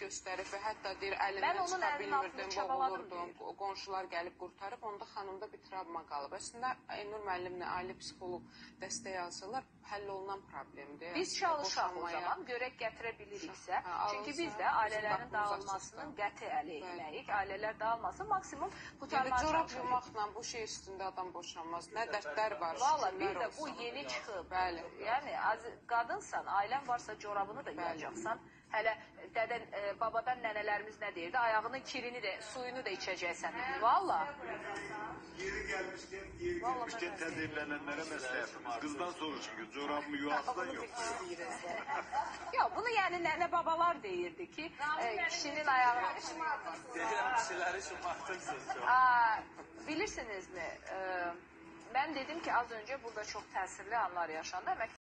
göstərib və hətta deyir, Mən əlindən onun çıxa əlinin altını bilmirdim, çabaladım boğulurdum, qonşular gəlib qurtarıb, onda xanımda bir travma qalıb. Əslində, Elnur müəllimlə ailə psixoloq dəstək alsalar, həll olunan problemdir. Biz çalışaq o zaman, görək gətirə biliriksə. Çünki biz də ailələrin dağılmasının qəti əleyhinəyik. Ailələr dağılmasın, maksimum qutarmaya çalışırıq. Yəni, corab yumaqla bu şey üstündə adam boşanmaz. Nə dərdlər var, valla bir şükürlər də olsun. bu yeni çıxıb. Bəli. Yəni, qadınsan, ailən varsa corabını da yuyacaqsan. Hələ dədən, babadan nənələrimiz nə deyirdi? Ayağının kirini də, suyunu da içəcəksən. Valla. Yeri gelmişken tədbirlənənlərə məsləhətimiz. Qızdan soruş çünki corabımı yuvarsan yox. Yox, bunu yəni nənə babalar deyirdi ki, kişinin ayağına... Deyirəm, kişiləri şımartırsınız çox. Bilirsinizmi, mən dedim ki, az önce burada çox təsirli anlar yaşandı.